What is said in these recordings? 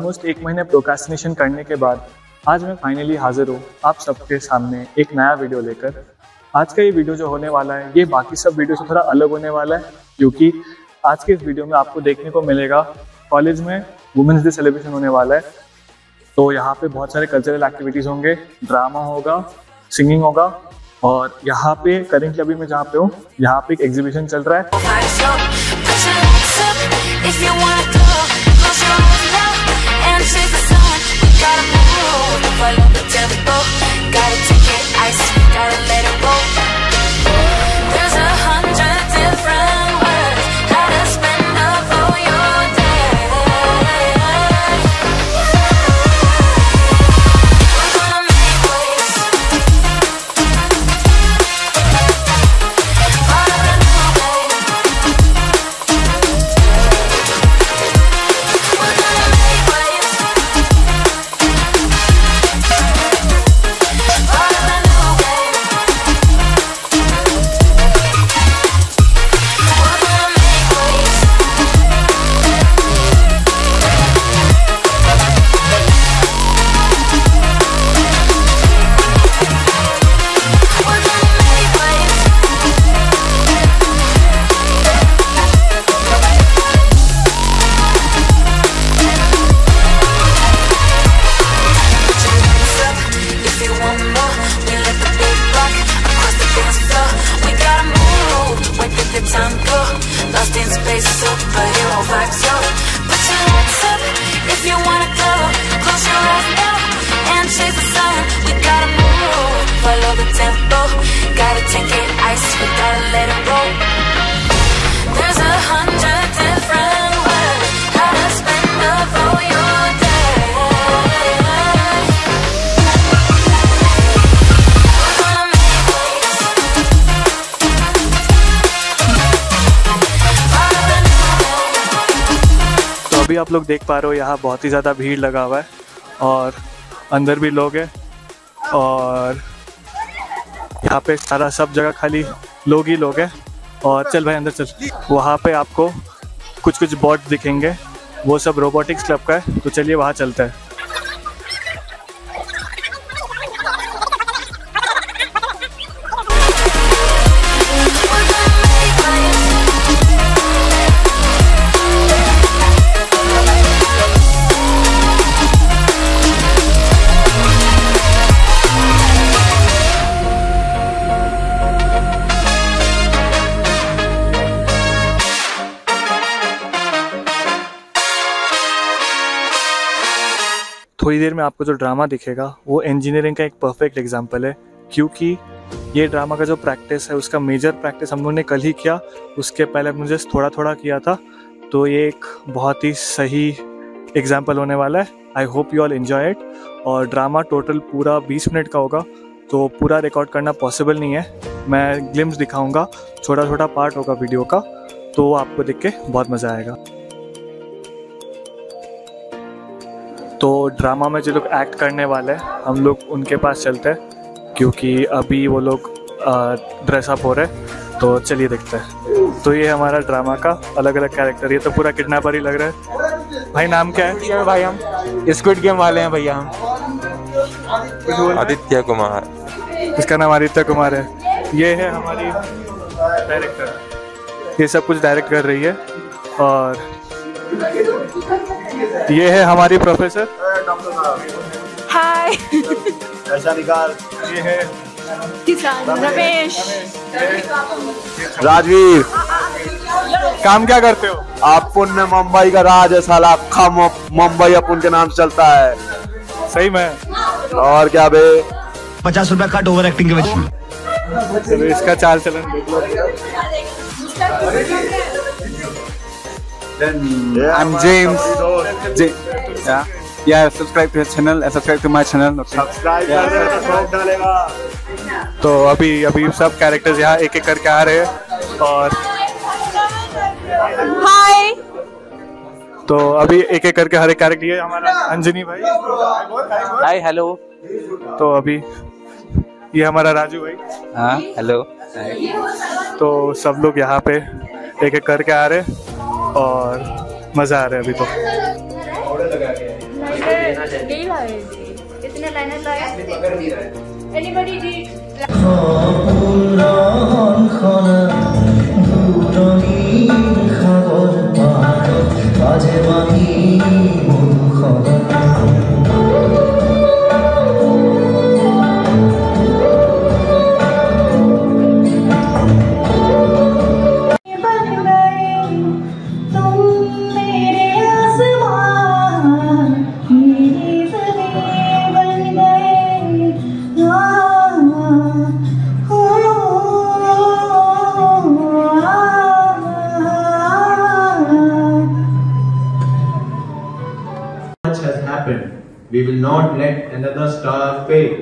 Almost 1 महीने procrastination करने के बाद आज मैं फाइनली हाजिर हूँ आप सबके सामने एक नया वीडियो लेकर। आज का ये वीडियो जो होने वाला है ये बाकी सब वीडियो से थोड़ा अलग होने वाला है, क्योंकि आज के इस वीडियो में आपको देखने को मिलेगा कॉलेज में वुमेन्स डे सेलिब्रेशन होने वाला है। तो यहाँ पे बहुत सारे कल्चरल एक्टिविटीज़ होंगे, ड्रामा होगा, सिंगिंग होगा, और यहाँ पे करेंटली अभी मैं जहाँ पे हूँ यहाँ पे एक एग्जीबिशन चल रहा है। अभी आप लोग देख पा रहे हो यहाँ बहुत ही ज़्यादा भीड़ लगा हुआ है और अंदर भी लोग हैं, और यहाँ पे सारा सब जगह खाली लोग ही लोग हैं। और चल भाई अंदर चल, वहाँ पे आपको कुछ कुछ बोट दिखेंगे, वो सब रोबोटिक्स क्लब का है, तो चलिए वहाँ चलते हैं। थोड़ी देर में आपको जो ड्रामा दिखेगा वो इंजीनियरिंग का एक परफेक्ट एग्जांपल है, क्योंकि ये ड्रामा का जो प्रैक्टिस है उसका मेजर प्रैक्टिस हम लोगों ने कल ही किया, उसके पहले हमने जस्ट थोड़ा थोड़ा किया था। तो ये एक बहुत ही सही एग्जांपल होने वाला है। I hope you all enjoy it. और ड्रामा टोटल पूरा 20 मिनट का होगा, तो पूरा रिकॉर्ड करना पॉसिबल नहीं है। मैं ग्लिम्स दिखाऊँगा, छोटा छोटा पार्ट होगा वीडियो का, तो आपको देख के बहुत मज़ा आएगा। तो ड्रामा में जो लोग एक्ट करने वाले हैं हम लोग उनके पास चलते हैं, क्योंकि अभी वो लोग ड्रेसअप हो रहे हैं, तो चलिए देखते हैं। तो ये हमारा ड्रामा का अलग अलग कैरेक्टर, ये तो पूरा किडनैपर ही लग रहा है। भाई नाम क्या है? भाई हम स्क्विड गेम वाले हैं भैया। हम आदित्य कुमार, इसका नाम आदित्य कुमार है। ये है हमारी डायरेक्टर, ये सब कुछ डायरेक्ट कर रही है। और ये है हमारी प्रोफेसर, हाय। ये है किसान रमेश, राजवीर। काम क्या करते हो आप? पुण्य मुंबई का राज है साला, अक्खा मुंबई अपुन के नाम से चलता है। सही में? और क्या बे, 50 रुपया कट ओवर एक्टिंग के वजह से। चलो इसका चाल चलन देख लो। I'm James. Yeah, subscribe to his channel and subscribe to my channel. Okay. तो अभी सब कैरेक्टर्स यहाँ एक एक करके आ रहे हैं। और हाय। तो अभी एक एक करके हर एक कैरेक्टर, ये हमारा अंजनी भाई, हाय हेलो। तो अभी ये हमारा राजू भाई, हाँ हेलो। तो सब लोग यहाँ पे एक एक करके आ रहे हैं और मज़ा आ रहा है अभी तो। नहीं लाए थे। कितने लाइनर लाए? Anybody did? Has happened. We will not let another star fade.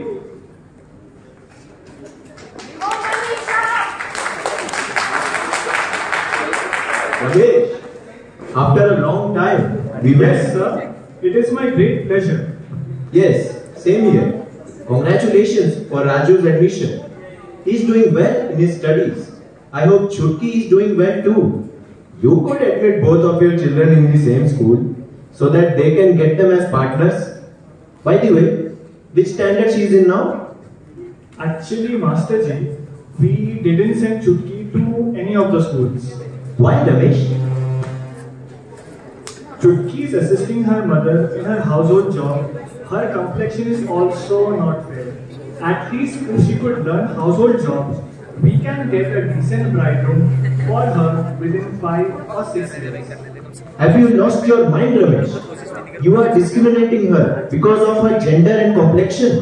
Ramesh, after a long time, we met. Yes, sir. It is my great pleasure. Yes, same here. Congratulations for Raju's admission. He is doing well in his studies. I hope Chutki is doing well too. You could admit both of your children in the same school, so that they can get them as partners. By the way, which standard she is in now? Actually, Master Ji, we didn't send Chutki to any of the schools. Why, Ramesh? Chutki is assisting her mother in her household job. Her complexion is also not fair. At least if she could learn household jobs, we can get a decent bridegroom for her within 5 or 6 years. Have you lost your mind, Ramesh? You are discriminating her because of her gender and complexion.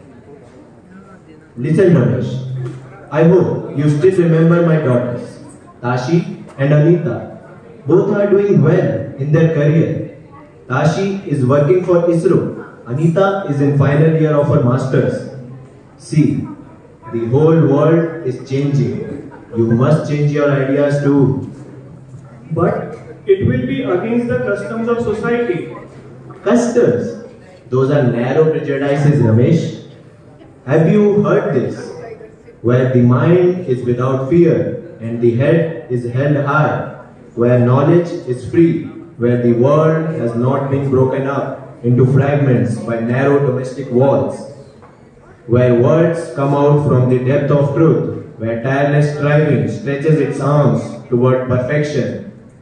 Listen, Ramesh. I hope you still remember my daughters, Tashi and Anita. Both are doing well in their career. Tashi is working for ISRO. Anita is in final year of her masters. See, the whole world is changing. You must change your ideas too. But it will be against the customs of society. Customs? Those are narrow prejudices, Ramesh. Have you heard this? Where the mind is without fear and the head is held high, where knowledge is free, where the world has not been broken up into fragments by narrow domestic walls, where words come out from the depth of truth, where tireless striving stretches its arms toward perfection.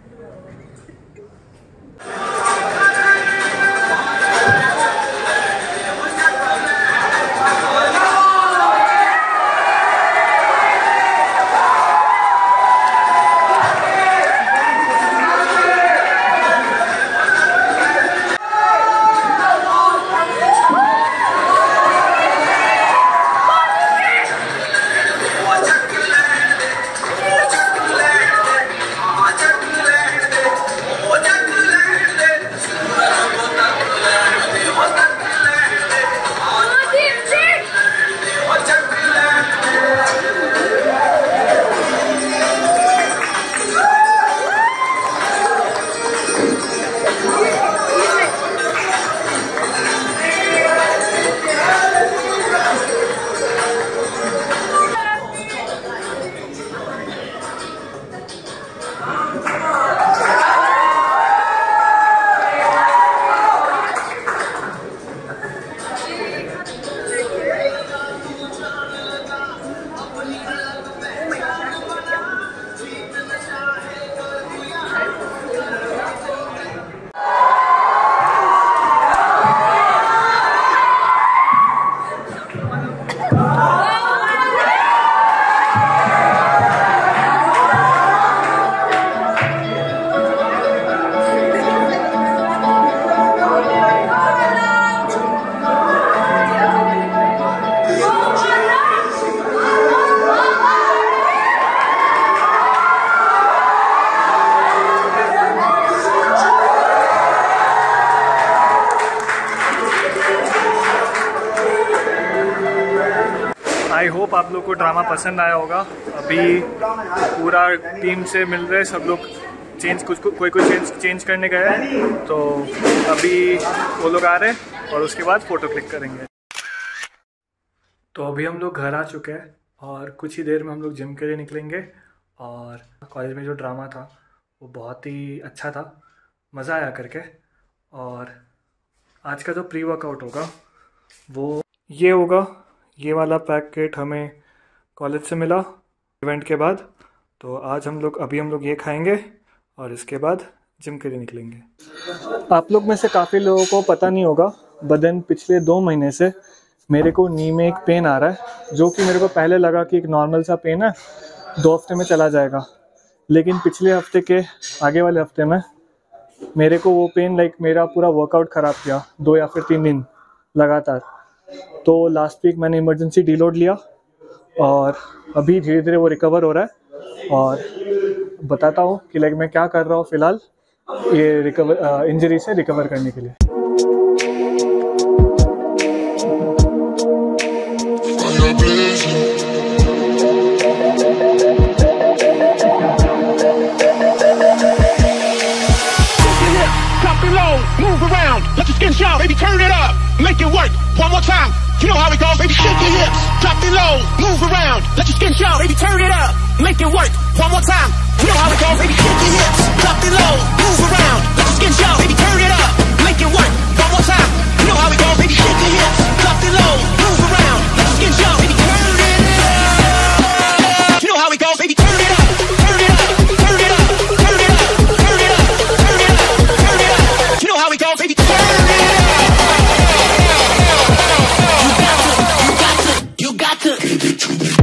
I hope आप लोग को drama पसंद आया होगा। अभी पूरा team से मिल रहे, सब लोग कोई चेंज करने गए हैं, तो अभी वो लोग आ रहे हैं और उसके बाद फ़ोटो क्लिक करेंगे। तो अभी हम लोग घर आ चुके हैं और कुछ ही देर में हम लोग जिम के लिए निकलेंगे। और कॉलेज में जो ड्रामा था वो बहुत ही अच्छा था, मज़ा आया करके। और आज का जो प्री वर्कआउट होगा वो ये होगा। ये वाला पैकेट हमें कॉलेज से मिला इवेंट के बाद। तो आज हम लोग ये खाएंगे और इसके बाद जिम के लिए निकलेंगे। आप लोग में से काफ़ी लोगों को पता नहीं होगा, बट पिछले 2 महीने से मेरे को नी में एक पेन आ रहा है, जो कि मेरे को पहले लगा कि एक नॉर्मल सा पेन है, 2 हफ्ते में चला जाएगा। लेकिन पिछले हफ्ते के आगे वाले हफ्ते में मेरे को वो पेन मेरा पूरा वर्कआउट ख़राब किया 2 या फिर 3 दिन लगातार। तो लास्ट वीक मैंने इमरजेंसी डीलोड लिया और अभी धीरे धीरे वो रिकवर हो रहा है। और बताता हूँ कि मैं क्या कर रहा हूँ फ़िलहाल ये इंजरी से रिकवर करने के लिए। Move around, let your skin shout, baby, turn it up, make it work, one more time, you know how it goes, baby, shake your hips, drop it low, move around, let your skin shout, baby, turn it up, make it work, one more time, you know how it goes, baby, shake your hips, drop it low, move around, let your skin shout, baby, turn it up, make it work, one more time, you know how it goes, baby, shake your hips, drop it low, move around, let your skin shout, baby, turn it up, you know how it goes, baby, turn it up, turn it up, turn it up, turn it up, turn it up, turn it up, turn it up, you know how it goes, baby, turn it up. You got to give it to me.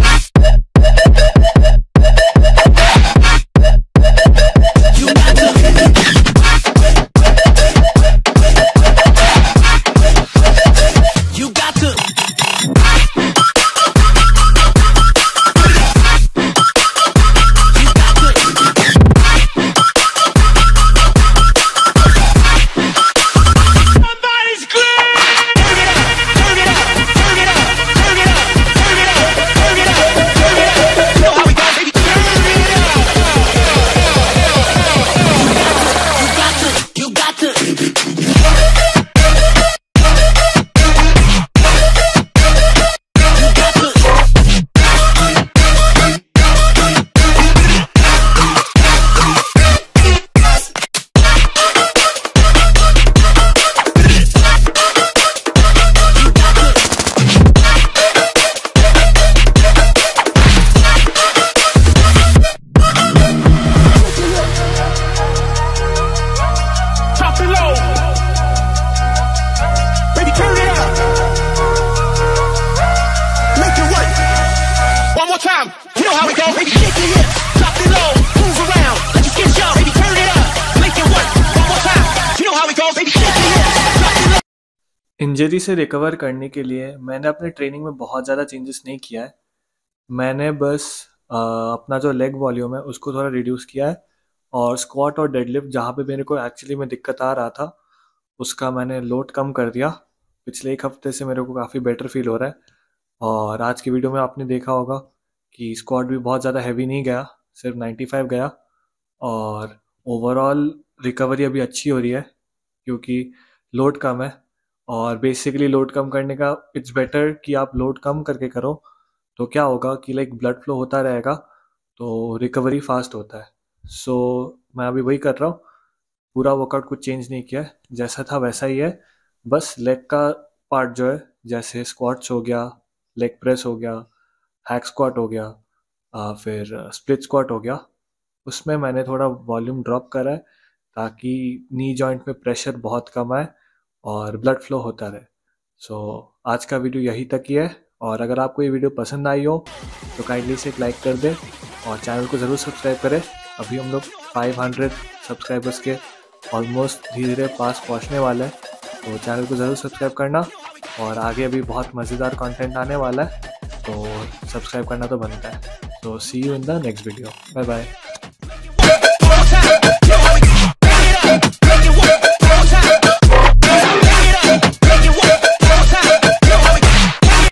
Injury से recover करने के लिए मैंने अपने training में बहुत ज़्यादा changes नहीं किया है। मैंने बस अपना जो लेग वॉल्यूम है उसको थोड़ा रिड्यूस किया है, और स्क्वाट और डेडलिफ्ट जहाँ पे मेरे को एक्चुअली में दिक्कत आ रहा था उसका मैंने लोड कम कर दिया। पिछले 1 हफ्ते से मेरे को काफ़ी बेटर फील हो रहा है। और आज की वीडियो में आपने देखा होगा कि स्क्वाट भी बहुत ज़्यादा हैवी नहीं गया, सिर्फ 95 गया। और ओवरऑल रिकवरी अभी अच्छी हो रही है क्योंकि लोड कम है। और बेसिकली लोड कम करने का इट्स बेटर कि आप लोड कम करके करो, तो क्या होगा कि ब्लड फ्लो होता रहेगा तो रिकवरी फास्ट होता है। सो मैं अभी वही कर रहा हूँ, पूरा वर्कआउट कुछ चेंज नहीं किया है, जैसा था वैसा ही है। बस लेग का पार्ट जो है, जैसे स्क्वाट्स हो गया, लेग प्रेस हो गया, हैक स्क्वाट हो गया, फिर स्प्लिट स्क्वाट हो गया, उसमें मैंने थोड़ा वॉल्यूम ड्रॉप करा है ताकि नी जॉइंट में प्रेशर बहुत कम आए और ब्लड फ्लो होता रहे। सो आज का वीडियो यही तक ही है। और अगर आपको ये वीडियो पसंद आई हो तो काइंडली से एक लाइक कर दें और चैनल को ज़रूर सब्सक्राइब करें। अभी हम लोग 500 सब्सक्राइबर्स के ऑलमोस्ट धीरे धीरे पास पहुंचने वाले हैं, तो चैनल को ज़रूर सब्सक्राइब करना। और आगे अभी बहुत मज़ेदार कंटेंट आने वाला है, तो सब्सक्राइब करना तो बनता है। तो see you in the next video. Bye bye.